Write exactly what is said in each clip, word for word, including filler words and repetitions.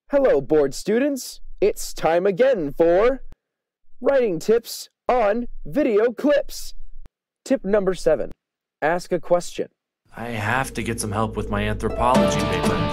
Hello, board students. It's time again for writing tips on video clips. Tip number seven, ask a question. I have to get some help with my anthropology paper.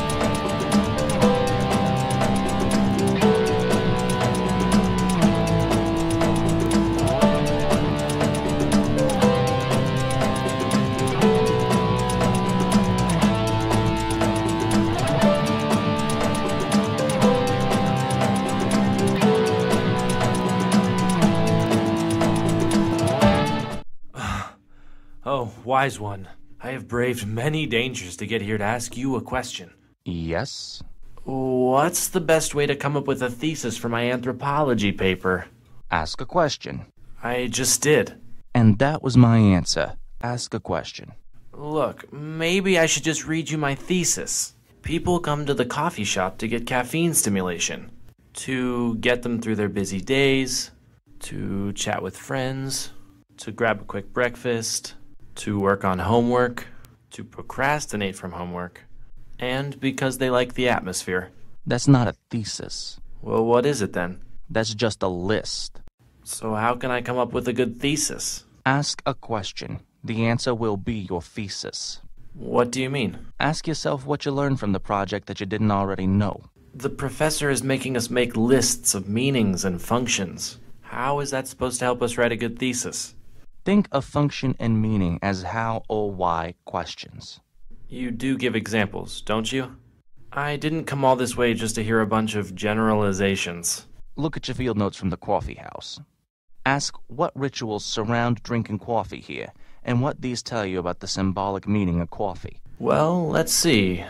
Oh, wise one, I have braved many dangers to get here to ask you a question. Yes? What's the best way to come up with a thesis for my anthropology paper? Ask a question. I just did. And that was my answer. Ask a question. Look, maybe I should just read you my thesis. People come to the coffee shop to get caffeine stimulation, to get them through their busy days, to chat with friends, to grab a quick breakfast, to work on homework, to procrastinate from homework, and because they like the atmosphere. That's not a thesis. Well, what is it then? That's just a list. So how can I come up with a good thesis? Ask a question. The answer will be your thesis. What do you mean? Ask yourself what you learned from the project that you didn't already know. The professor is making us make lists of meanings and functions. How is that supposed to help us write a good thesis? Think of function and meaning as how or why questions. You do give examples, don't you? I didn't come all this way just to hear a bunch of generalizations. Look at your field notes from the coffee house. Ask what rituals surround drinking coffee here, and what these tell you about the symbolic meaning of coffee. Well, let's see.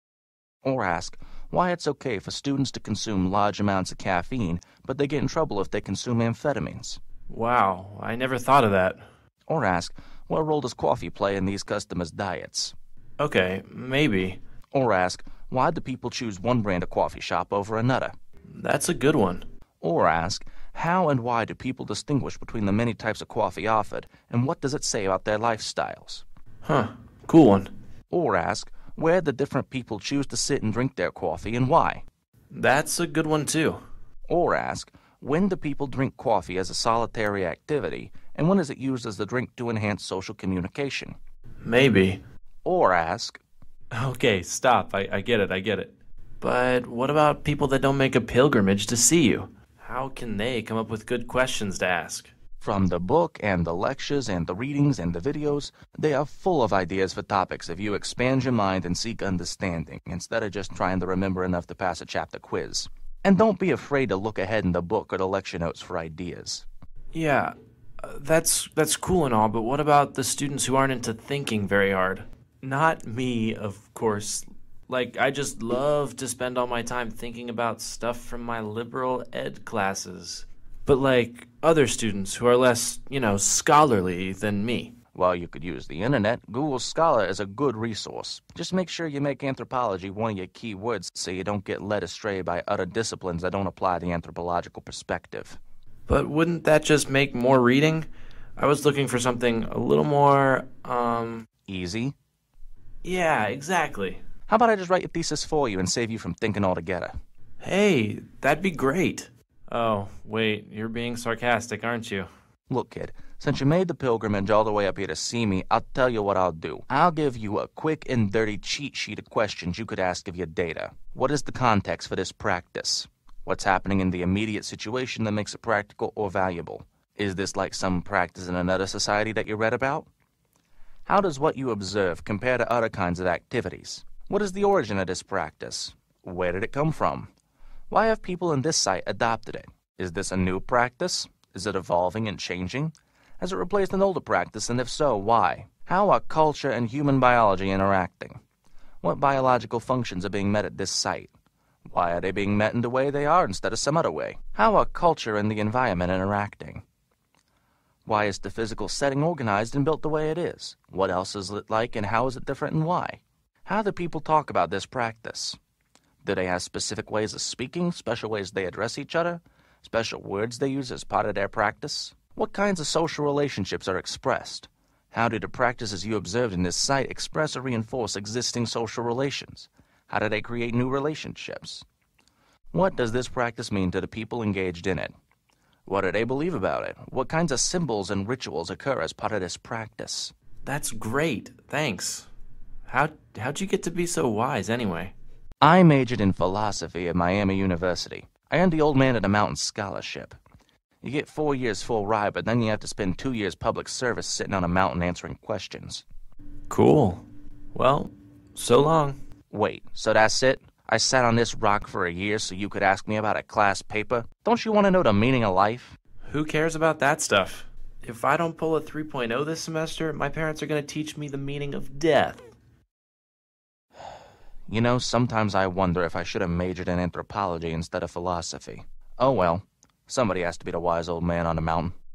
Or ask why it's okay for students to consume large amounts of caffeine, but they get in trouble if they consume amphetamines. Wow, I never thought of that. Or ask, what role does coffee play in these customers' diets? Okay, maybe. Or ask, why do people choose one brand of coffee shop over another? That's a good one. Or ask, how and why do people distinguish between the many types of coffee offered, and what does it say about their lifestyles? Huh, cool one. Or ask, where the different people choose to sit and drink their coffee and why? That's a good one too. Or ask, when do people drink coffee as a solitary activity, and when is it used as the drink to enhance social communication? Maybe. Or ask... Okay, stop. I, I get it, I get it. But what about people that don't make a pilgrimage to see you? How can they come up with good questions to ask? From the book and the lectures and the readings and the videos, they are full of ideas for topics if you expand your mind and seek understanding, instead of just trying to remember enough to pass a chapter quiz. And don't be afraid to look ahead in the book or the lecture notes for ideas. Yeah, uh, that's that's cool and all, but what about the students who aren't into thinking very hard? Not me, of course. Like, I just love to spend all my time thinking about stuff from my liberal ed classes. But like, other students who are less, you know, scholarly than me. Well, you could use the internet. Google Scholar is a good resource. Just make sure you make anthropology one of your key words so you don't get led astray by other disciplines that don't apply the anthropological perspective. But wouldn't that just make more reading? I was looking for something a little more, um... easy? Yeah, exactly. How about I just write your thesis for you and save you from thinking altogether? Hey, that'd be great. Oh, wait, you're being sarcastic, aren't you? Look, kid, since you made the pilgrimage all the way up here to see me, I'll tell you what I'll do. I'll give you a quick and dirty cheat sheet of questions you could ask of your data. What is the context for this practice? What's happening in the immediate situation that makes it practical or valuable? Is this like some practice in another society that you read about? How does what you observe compare to other kinds of activities? What is the origin of this practice? Where did it come from? Why have people in this site adopted it? Is this a new practice? Is it evolving and changing? Has it replaced an older practice, and if so, why? How are culture and human biology interacting? What biological functions are being met at this site? Why are they being met in the way they are instead of some other way? How are culture and the environment interacting? Why is the physical setting organized and built the way it is? What else is it like, and how is it different, and why? How do people talk about this practice? Do they have specific ways of speaking, special ways they address each other, special words they use as part of their practice? What kinds of social relationships are expressed? How do the practices you observed in this site express or reinforce existing social relations? How do they create new relationships? What does this practice mean to the people engaged in it? What do they believe about it? What kinds of symbols and rituals occur as part of this practice? That's great, thanks. How, how'd you get to be so wise anyway? I majored in philosophy at Miami University. I earned the Old Man of the Mountain scholarship. You get four years full ride, but then you have to spend two years public service sitting on a mountain answering questions. Cool. Well, so long. Wait, so that's it? I sat on this rock for a year so you could ask me about a class paper? Don't you want to know the meaning of life? Who cares about that stuff? If I don't pull a three point oh this semester, my parents are going to teach me the meaning of death. You know, sometimes I wonder if I should have majored in anthropology instead of philosophy. Oh well, somebody has to be the wise old man on the mountain.